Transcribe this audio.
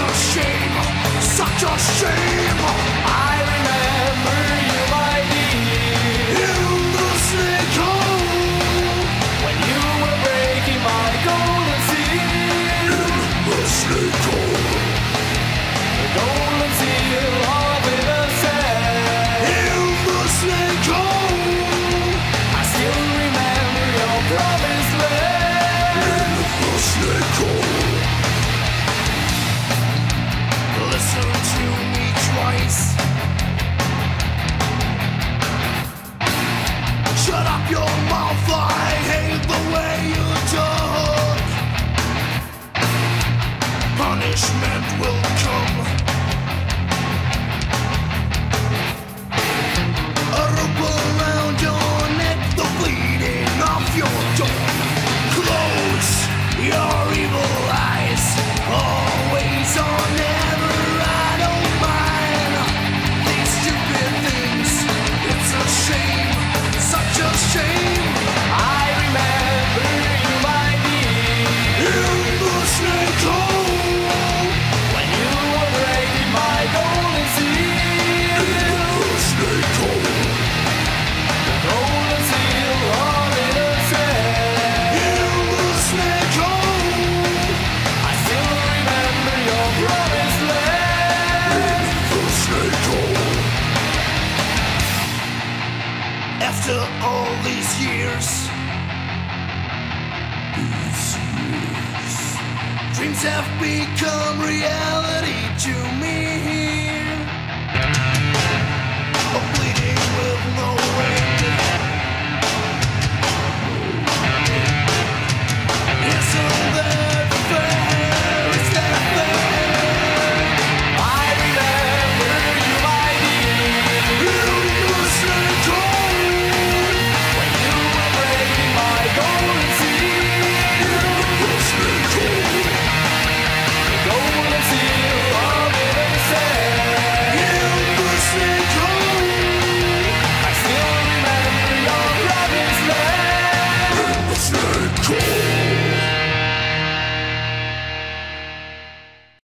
a shame, such a shame. I remember you, my dear, in the snake hole, when you were breaking my golden seal. In the snake hole, the golden seal of innocence. In the snake hole, I still remember your promised land. In the snake hole, listen to me twice. Shut up your mouth, I hate the way you talk. Punishment will come. A rope around your neck, the bleeding off your door. Close your evil eyes, always or never, I don't mind. These stupid things, it's a shame, such a shame. I remember you, my dear, in the snake hole, when you were breaking my golden seal. In the snake hole, the golden seal of innocence. In the snake hole, I still remember your promised land. In the snake hole. After all these years, dreams have become reality to me. A bleeding with no rain.